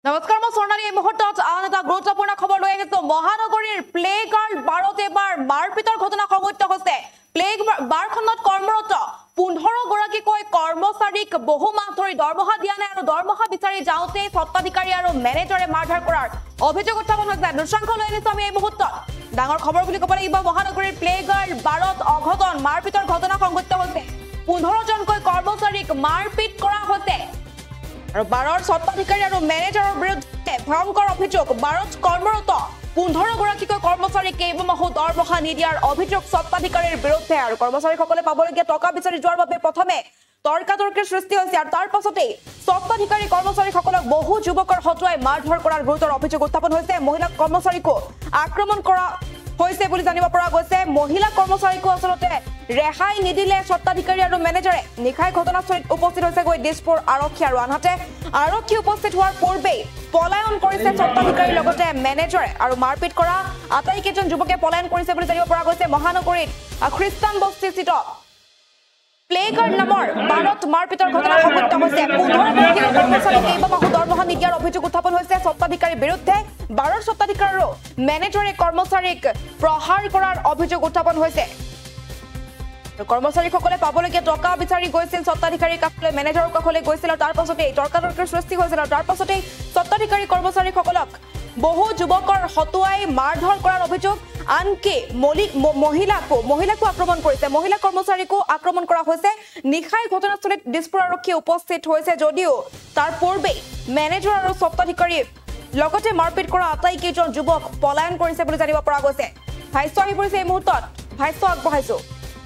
নমস্কাৰ মই স্বৰ্ণালী এই মুহূৰ্তত আন এটা গুৰুত্বপূৰ্ণ খবৰ লৈ আহিছো মহানগৰীৰ প্লেগাৰ্ল বাৰত এবাৰ মাৰপিটৰ ঘটনা সংঘটিত হৈছে বাৰখনত কৰ্মৰত 15 গৰাকীকৈ কৰ্মচাৰীক বহু মাহ ধৰি দৰমহা দিয়া নাই আৰু দৰমহা বিচাৰি যাওঁতে স্বত্বাধিকাৰী আৰু মেনেজাৰে মাৰধৰ কৰাৰ অভিযোগ উত্থাপন হৈছে দৃশ্যাংশ লৈ আহিছো আমি এই মুহূৰ্তত ডাঙৰ খবৰ বুলি ক'ব লাগিব মহানগৰীৰ প্লেগাৰ্ল বাৰত অঘটন মাৰপিটৰ ঘটনা সংঘটিত হৈছে 15 জনকৈ কৰ্মচাৰীক মাৰপিট কৰা হৈছে আৰু বাৰৰ স্বত্বাধিকাৰী আৰু মেনেজাৰৰ বিৰুদ্ধে ভয়ংকৰ অভিযোগ বাৰত কৰ্মৰত 15 গৰাকীকৈ কৰ্মচাৰী কেইবামাহো দৰমহা নিদিয়াৰ অভিযোগ স্বত্বাধিকাৰীৰ বিৰুদ্ধে আৰু কৰ্মচাৰীসকলে পাবলগীয়া টকা বিচাৰি যোৱাৰ বাবে প্ৰথমে তৰ্কাতৰ্কিৰ সৃষ্টি হৈছে আৰু তাৰ পাছতেই স্বত্বাধিকাৰী কৰ্মচাৰীসকলক বহু যুৱকৰ হতুৱাই মাৰধৰ কৰাৰ গুৰুতৰ অভিযোগ উত্থাপন হৈছে মহিলা কৰ্মচাৰীকো আক্ৰমণ কৰা হৈছে বুলি জানিব পৰা গৈছে মহিলা কৰ্মচাৰীকো আসলতে ৰেহাই নিদিলে স্বত্বাধিকাৰী আৰু মেনেজাৰে নিখাই ঘটনাস্থলীত উপস্থিত হৈছে গৈ দিছপুৰ আৰক্ষী আৰু আনহাতে আৰক্ষী উপস্থিত হোৱাৰ পূৰ্বেই পলায়ন কৰিছে স্বত্বাধিকাৰীৰ লগতে মেনেজাৰে আৰু মাৰপিট কৰা আটাইকেইজন যুৱকে পলায়ন কৰিছে বুলি জানিব পৰা গৈছে মহানগৰীত খ্ৰীষ্টান বস্তিস্থিত প্লেগাৰ্ল নামৰ বাৰত মাৰপিটৰ ঘটনা সংঘটিত হৈছে 15 গৰাকী কৰ্মচাৰী কেইবামাহো দৰমহা নিদিয়াৰ অভিযোগ উত্থাপন হৈছে স্বত্বাধিকাৰীৰ বিৰুদ্ধে বাৰৰ স্বত্বাধিকাৰী আৰু মেনেজাৰে কৰ্মচাৰীক প্ৰহাৰ কৰাৰ অভিযোগ উত্থাপন হৈছে কৰ্মচাৰীসকলে পাবলগীয়া টকা বিচাৰি গৈছিল স্বত্বাধিকাৰীৰ কাষলৈ মেনেজাৰৰ কাষলৈ গৈছিল আৰু তাৰ পাছতেই তৰ্কাতৰ্কিৰ সৃষ্টি হৈছিল আৰু তাৰ পাছতেই স্বত্বাধিকাৰী কৰ্মচাৰীসকলক বহু যুৱকৰ হতুৱাই মাৰধৰ কৰাৰ অভিযোগ আনকি মহিলাকো আক্ৰমণ কৰিছে মহিলা কৰ্মচাৰীকো আক্ৰমণ কৰা হৈছে নিখাই ঘটনাস্থলীত দিছপুৰ আৰক্ষী উপস্থিত হৈছে যদিও তাৰ পূৰ্বেই মেনেজাৰ আৰু স্বত্বাধিকাৰী লগতে মাৰপিট কৰা আটাইকেইজন যুৱক পলায়ন কৰিছে বুলি জানিব পৰা গৈছে ভাষ্য আহি পৰিছে এই মুহূৰ্তত ভাষ্য আগবঢ়াইছো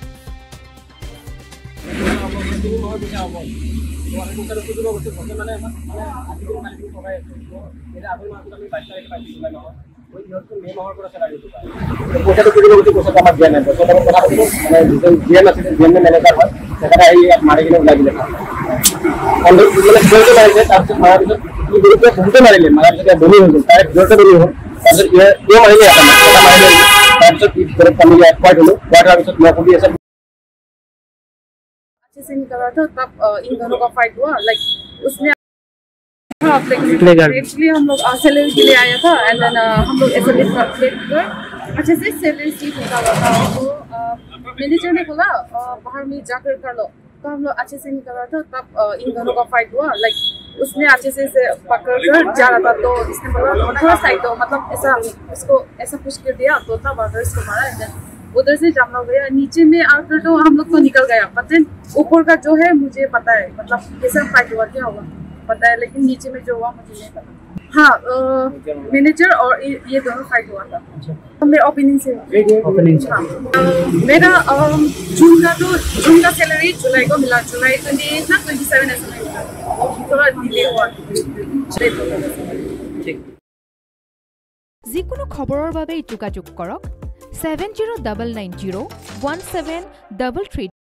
से नहीं कर रहा था तब इन दोनों का फाइट हुआ लाइक उसने एक्चुअली हम लोग सैलरी के लिए आया था एंड देन हम लोग एसएमएस का प्लेट कर अच्छे से सैलरी सीट होता था तो मैनेजर ने बोला बाहर में जाकर कर लो तो हम लोग अच्छे से नहीं कर रहा था तब इन दोनों का फाइट हुआ लाइक उसने अच्छे से पकड़ कर जा रहा था तो इसने बोला थोड़ा साइड दो मतलब ऐसा उसको ऐसा पुश कर दिया तो तब अगर इसको मारा एंड देन उधर से जमा गया नीचे में आकर तो हम लोग तो निकल गया पता है ऊपर का जो है मुझे पता है मतलब कैसा फाइट हुआ क्या हुआ पता है लेकिन नीचे में जो हुआ मुझे नहीं पता हाँ मैनेजर और ये दोनों फाइट हुआ था मेरे ओपिनियन से हाँ मेरा जून का सैलरी जुलाई को मिला जुलाई 28 ना 27 ऐसा मिला थोड़ा डिले हुआ যিকোনো খবৰৰ বাবে যোগাযোগ কৰক 7099017333